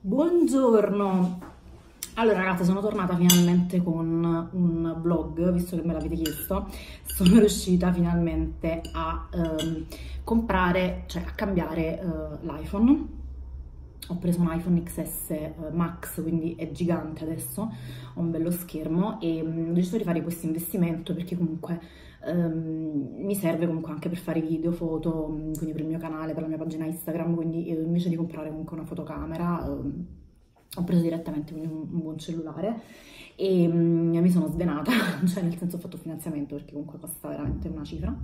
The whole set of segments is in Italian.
Buongiorno! Allora ragazzi, sono tornata finalmente con un vlog, visto che me l'avete chiesto. Sono riuscita finalmente a comprare, cioè a cambiare l'iPhone. Ho preso un iPhone XS Max, quindi è gigante adesso, ho un bello schermo e ho deciso di fare questo investimento perché comunque mi serve comunque anche per fare video, foto, quindi per il mio canale, per la mia pagina Instagram, quindi invece di comprare comunque una fotocamera ho preso direttamente un buon cellulare e mi sono svenata, cioè nel senso ho fatto un finanziamento perché comunque costa veramente una cifra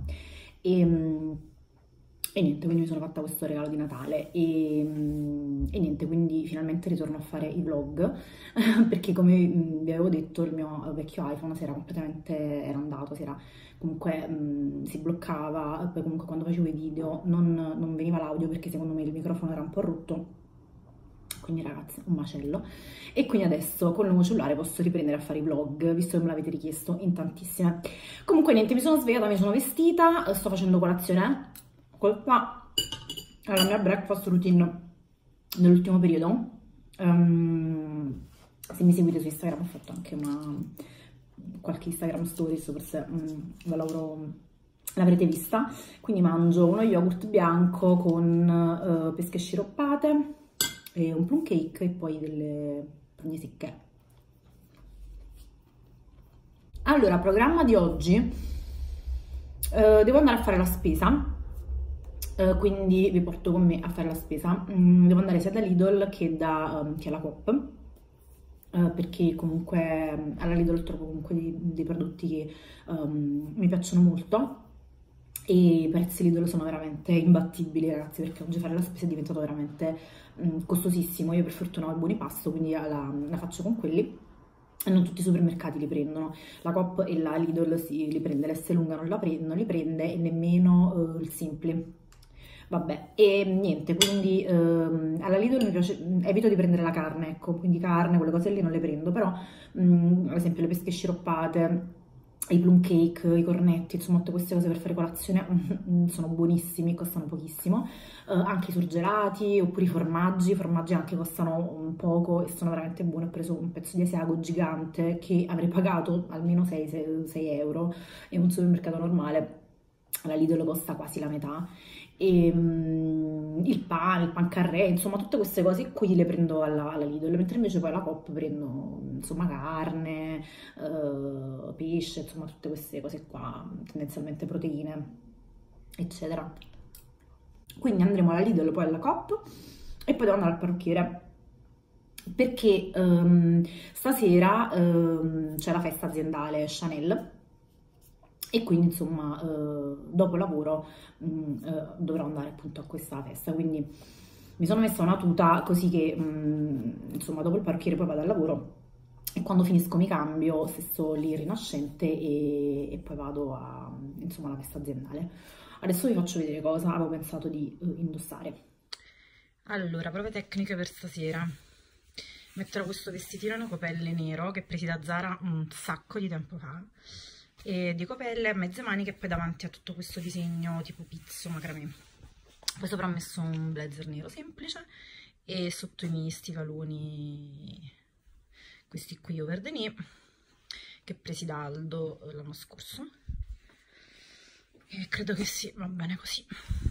e niente, quindi mi sono fatta questo regalo di Natale e niente, quindi finalmente ritorno a fare i vlog perché come vi avevo detto il mio vecchio iPhone si era completamente, era andato, comunque si bloccava, poi comunque quando facevo i video non veniva l'audio perché secondo me il microfono era un po' rotto, quindi ragazzi un macello. E quindi adesso con il nuovo cellulare posso riprendere a fare i vlog, visto che me l'avete richiesto in tantissime. Comunque niente, mi sono svegliata, mi sono vestita, sto facendo colazione. Questa è la mia breakfast routine nell'ultimo periodo. Se mi seguite su Instagram ho fatto anche qualche Instagram stories, forse l'avrete vista. Quindi mangio uno yogurt bianco con pesche sciroppate e un plum cake e poi delle pragne secche. Allora, programma di oggi, devo andare a fare la spesa. Quindi vi porto con me a fare la spesa. Devo andare sia da Lidl che alla Coop, perché comunque alla Lidl trovo comunque dei prodotti che mi piacciono molto e i prezzi Lidl sono veramente imbattibili ragazzi, perché oggi fare la spesa è diventato veramente costosissimo. Io per fortuna ho il buoni pasto, quindi la faccio con quelli. E non tutti i supermercati li prendono, la Coop e la Lidl li prende, l'Esselunga non li prende e nemmeno il Simply. Vabbè, e niente, quindi alla Lidl mi piace, evito di prendere la carne, ecco, quindi carne, quelle cose lì non le prendo, però ad esempio le pesche sciroppate, i plum cake, i cornetti, insomma tutte queste cose per fare colazione sono buonissimi, costano pochissimo, anche i surgelati oppure i formaggi anche costano un poco e sono veramente buoni. Ho preso un pezzo di Asiago gigante che avrei pagato almeno 6 euro in un supermercato normale, alla Lidl costa quasi la metà. E il pan carré, insomma tutte queste cose qui le prendo alla Lidl, mentre invece poi alla Coop prendo insomma carne, pesce, insomma tutte queste cose qua, tendenzialmente proteine eccetera. Quindi andremo alla Lidl, poi alla Coop e poi devo andare al parrucchiere perché stasera c'è la festa aziendale Chanel e quindi insomma dopo lavoro dovrò andare appunto a questa festa, quindi mi sono messa una tuta così che insomma dopo il parrucchiere poi vado al lavoro e quando finisco mi cambio, stesso lì rinascente e poi vado insomma alla festa aziendale. Adesso vi faccio vedere cosa avevo pensato di indossare. Allora, prove tecniche per stasera. Metterò questo vestitino in copelle nero che presi da Zara un sacco di tempo fa, e di copelle a mezze maniche e poi davanti a tutto questo disegno tipo pizzo macramè. Poi sopra ho messo un blazer nero semplice e sotto i miei stivaloni, questi qui over the knee, che presi da Aldo l'anno scorso, e credo che sì, va bene così.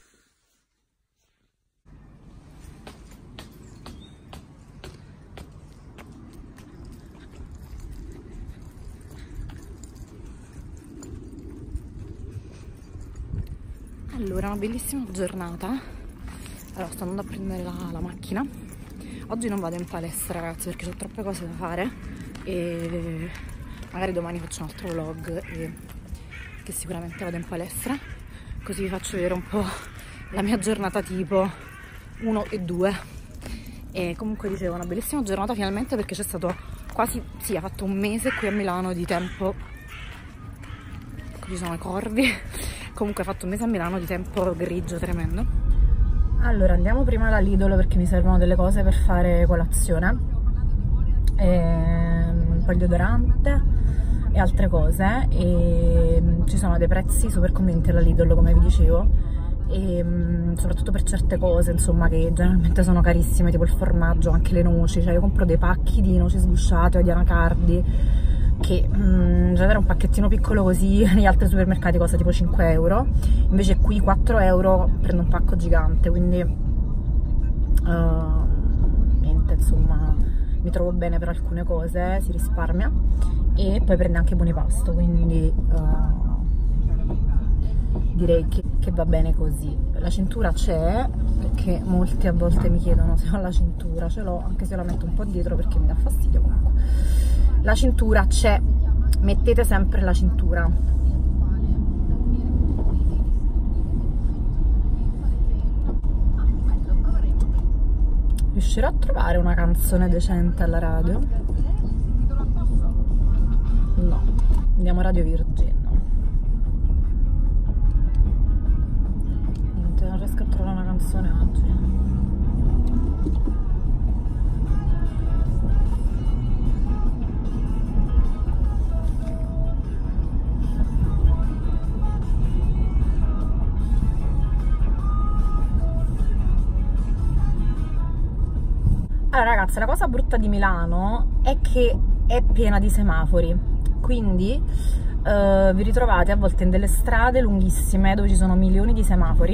Allora, una bellissima giornata. Allora, sto andando a prendere la macchina. Oggi non vado in palestra ragazzi perché ho troppe cose da fare e magari domani faccio un altro vlog che sicuramente vado in palestra, così vi faccio vedere un po' la mia giornata tipo 1 e 2. E comunque dicevo, una bellissima giornata finalmente perché c'è stato quasi, sì, ha fatto un mese qui a Milano di tempo, qui ci sono i corvi. Comunque ha fatto un mese a Milano di tempo grigio tremendo. Allora andiamo prima alla Lidl perché mi servono delle cose per fare colazione, un po' di deodorante e altre cose, e ci sono dei prezzi super convenienti alla Lidl come vi dicevo e soprattutto per certe cose, insomma, che generalmente sono carissime, tipo il formaggio, anche le noci. Cioè io compro dei pacchi di noci sgusciate o di anacardi che in genere un pacchettino piccolo così negli altri supermercati costa tipo 5 euro, invece qui 4 euro prendo un pacco gigante, quindi niente, insomma, mi trovo bene per alcune cose, si risparmia e poi prende anche buoni pasto, quindi direi che va bene così. La cintura c'è, perché molti a volte mi chiedono se ho la cintura. Ce l'ho, anche se la metto un po' dietro perché mi dà fastidio. Comunque la cintura c'è, mettete sempre la cintura. Riuscirò a trovare una canzone decente alla radio? No, andiamo Radio Virgin. Niente, non riesco a trovare una canzone oggi. Allora ragazzi, la cosa brutta di Milano è che è piena di semafori, quindi vi ritrovate a volte in delle strade lunghissime dove ci sono milioni di semafori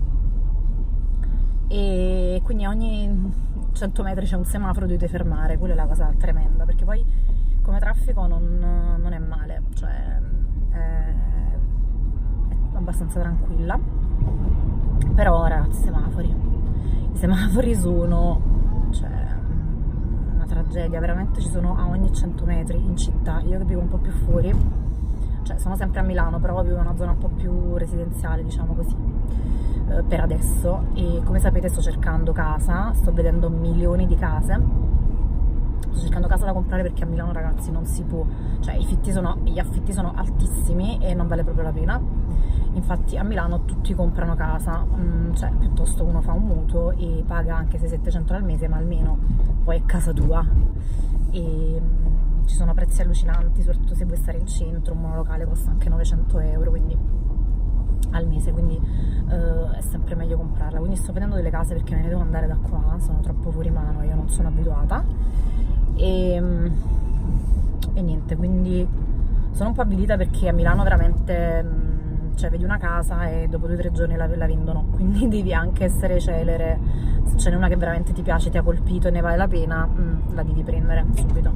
e quindi ogni 100 metri c'è un semaforo, dovete fermare. Quella è la cosa tremenda, perché poi come traffico non è male, cioè è abbastanza tranquilla, però ragazzi, i semafori sono, cioè, una tragedia, veramente. Ci sono a ogni 100 metri in città. Io che vivo un po' più fuori, cioè sono sempre a Milano, però vivo in una zona un po' più residenziale, diciamo così, per adesso, e come sapete sto cercando casa, sto vedendo milioni di case, sto cercando casa da comprare perché a Milano ragazzi non si può, cioè gli affitti sono altissimi e non vale proprio la pena. Infatti a Milano tutti comprano casa, cioè piuttosto uno fa un mutuo e paga anche 600-700 al mese, ma almeno poi è casa tua. E ci sono prezzi allucinanti, soprattutto se vuoi stare in centro. Un monolocale costa anche 900 euro quindi, al mese, quindi è sempre meglio comprarla. Quindi sto vedendo delle case perché me ne devo andare da qua, sono troppo fuori mano, io non sono abituata e niente, quindi sono un po' avvilita perché a Milano veramente, cioè vedi una casa e dopo 2 o 3 giorni la vendono, quindi devi anche essere celere. Se ce n'è una che veramente ti piace, ti ha colpito e ne vale la pena, la devi prendere subito.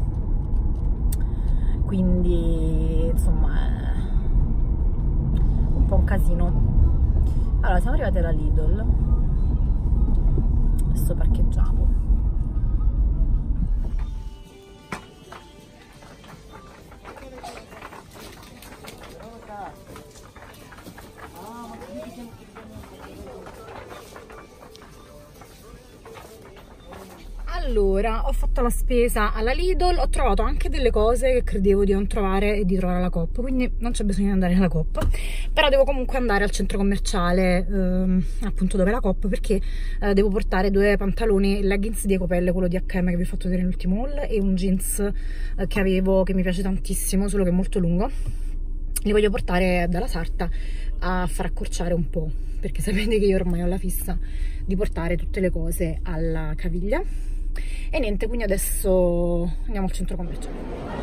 Quindi insomma è un po' un casino. Allora, siamo arrivati alla Lidl, adesso parcheggiamo. Allora, ho fatto la spesa alla Lidl, ho trovato anche delle cose che credevo di non trovare e di trovare alla Coop, quindi non c'è bisogno di andare alla Coop, però devo comunque andare al centro commerciale, appunto dove è la Coop, perché devo portare 2 pantaloni, il leggings di Ecopelle, quello di H&M che vi ho fatto vedere nell'ultimo haul, e un jeans che avevo, che mi piace tantissimo, solo che è molto lungo. Li voglio portare dalla sarta a far accorciare un po', perché sapete che io ormai ho la fissa di portare tutte le cose alla caviglia. E niente, quindi adesso andiamo al centro commerciale.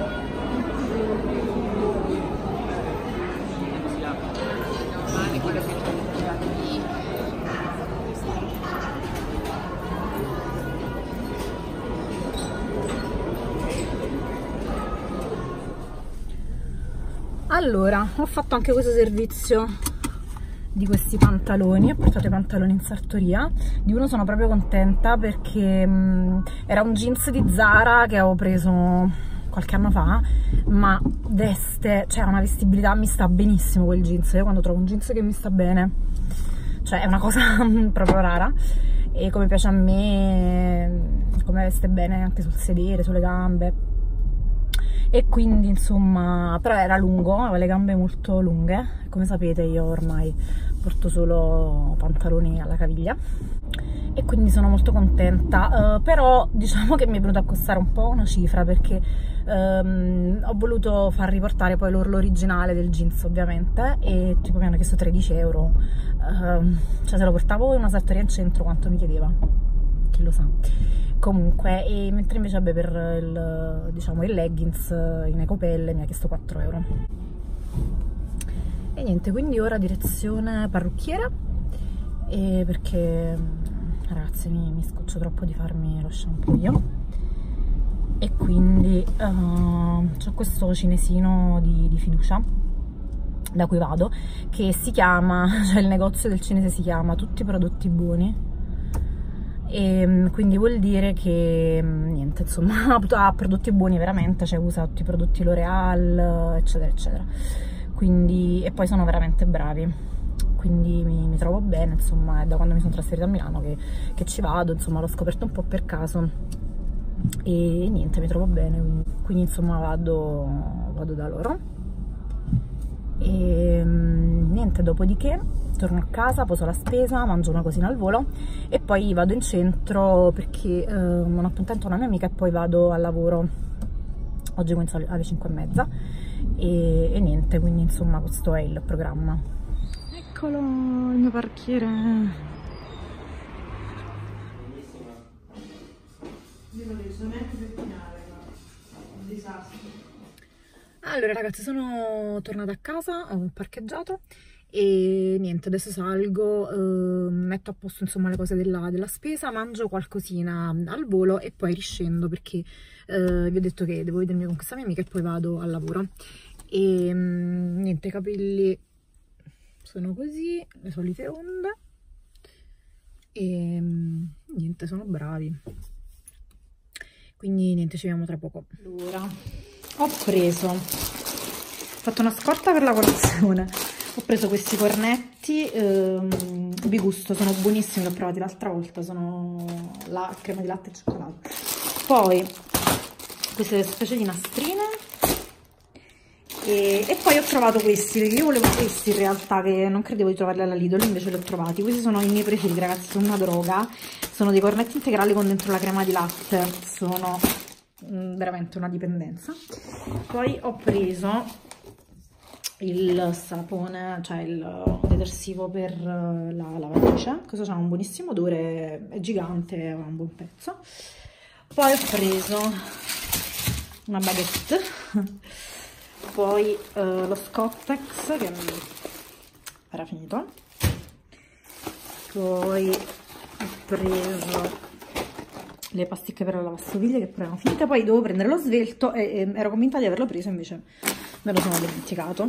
Allora, ho fatto anche questo servizio di questi pantaloni, ho portato i pantaloni in sartoria. Di uno sono proprio contenta perché era un jeans di Zara che avevo preso qualche anno fa, ma veste, cioè ha una vestibilità, mi sta benissimo quel jeans. Io quando trovo un jeans che mi sta bene, cioè è una cosa proprio rara, e come piace a me, come veste bene anche sul sedere, sulle gambe. E quindi insomma, però era lungo, aveva le gambe molto lunghe, come sapete io ormai porto solo pantaloni alla caviglia e quindi sono molto contenta, però diciamo che mi è venuto a costare un po' una cifra, perché ho voluto far riportare poi l'orlo originale del jeans ovviamente, e tipo mi hanno chiesto 13 euro cioè se lo portavo in una sartoria in centro quanto mi chiedeva, chi lo sa. Comunque, e mentre invece vabbè, per il, diciamo, il leggings in ecopelle mi ha chiesto 4 euro. E niente, quindi ora direzione parrucchiera, perché ragazzi mi scoccio troppo di farmi lo shampoo io, e quindi c'ho questo cinesino di fiducia da cui vado, che si chiama, cioè il negozio del cinese si chiama Tutti i prodotti buoni, e quindi vuol dire che niente, insomma, ha prodotti buoni veramente, cioè usa tutti i prodotti L'Oreal eccetera eccetera, quindi, e poi sono veramente bravi, quindi mi trovo bene, insomma. È da quando mi sono trasferita a Milano che ci vado, insomma, l'ho scoperto un po' per caso e niente, mi trovo bene, quindi insomma vado da loro. E niente, dopodiché torno a casa, poso la spesa, mangio una cosina al volo e poi vado in centro perché ho un appuntamento con una mia amica e poi vado al lavoro. Oggi comincio alle 5:30 e niente, quindi insomma questo è il programma. Eccolo il mio parchiere. Un disastro. Allora ragazzi, sono tornata a casa, ho parcheggiato e niente, adesso salgo, metto a posto insomma le cose della spesa, mangio qualcosina al volo e poi riscendo perché vi ho detto che devo vedermi con questa mia amica e poi vado al lavoro. E niente, i capelli sono così, le solite onde e niente, sono bravi, quindi niente, ci vediamo tra poco. Allora, ho fatto una scorta per la colazione, ho preso questi cornetti Bigusto, sono buonissimi, li ho provati l'altra volta, sono la crema di latte e cioccolato. Poi queste specie di nastrine e poi ho trovato questi, perché io volevo questi in realtà, che non credevo di trovarli alla Lidl, invece li ho trovati. Questi sono i miei preferiti ragazzi, sono una droga, sono dei cornetti integrali con dentro la crema di latte, sono veramente una dipendenza. Poi ho preso il sapone, cioè il detersivo per la lavatrice, questo ha un buonissimo odore, è gigante, ha un buon pezzo. Poi ho preso una baguette, poi lo Scottex che era finito, poi ho preso le pasticche per la lavastoviglie che pure erano finite, poi dovevo prendere lo svelto e ero convinta di averlo preso, invece me lo sono dimenticato.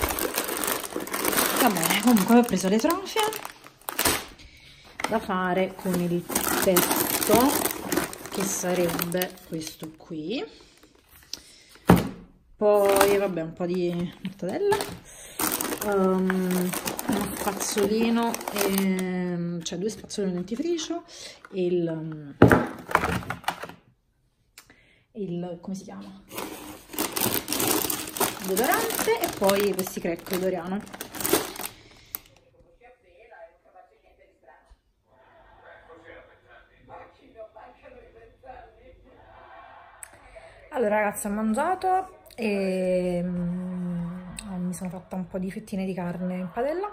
Va bene, comunque ho preso le trofie da fare con il pesto, che sarebbe questo qui, poi vabbè un po' di mortadella, uno spazzolino, cioè 2 spazzolini di dentifricio, il come si chiama? Il deodorante e poi questi crack Doriano. Allora ragazzi, ho mangiato e mi sono fatta un po' di fettine di carne in padella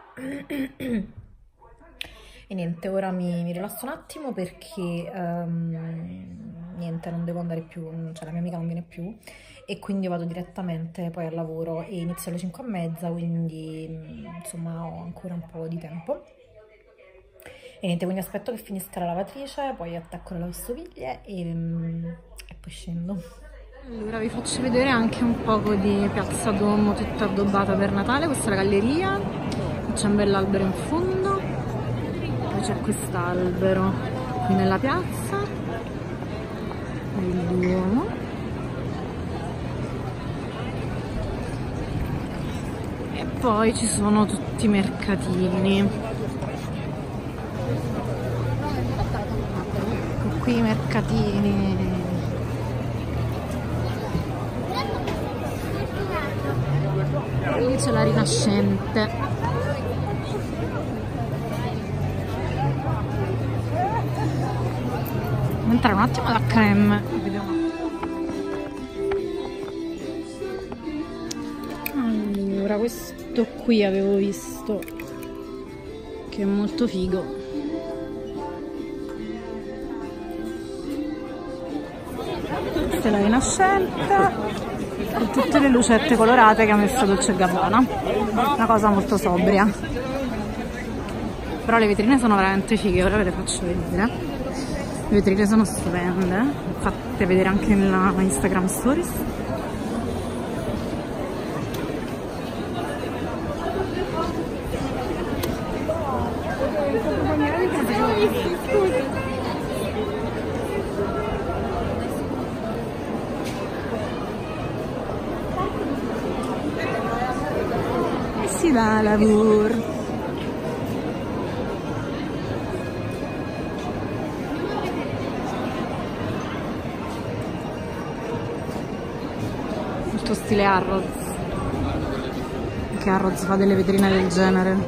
e niente, ora mi rilasso un attimo perché niente, non devo andare più, cioè la mia amica non viene più e quindi vado direttamente poi al lavoro e inizio alle 5:30, quindi insomma ho ancora un po' di tempo. E niente, quindi aspetto che finisca la lavatrice, poi attacco le lavastoviglie e poi scendo. Allora vi faccio vedere anche un poco di Piazza Duomo tutta addobbata per Natale. Questa è la galleria, c'è un bell'albero in fondo, poi c'è quest'albero qui nella piazza, il Duomo. E poi ci sono tutti i mercatini. Ecco qui i mercatini. E lì c'è la Rinascente. Devo entrare un attimo da Creme. Allora, questo qui avevo visto che che è molto figo. Questa è la Rinascente con tutte le lucette colorate che ha messo Dolce & Gabbana, una cosa molto sobria, però le vetrine sono veramente fighe, ora ve le faccio vedere. Le vetrine sono stupende, fatte vedere anche nella Instagram Stories. E si va a lavoro. Molto stile Harrods, che Harrods fa delle vetrine del genere.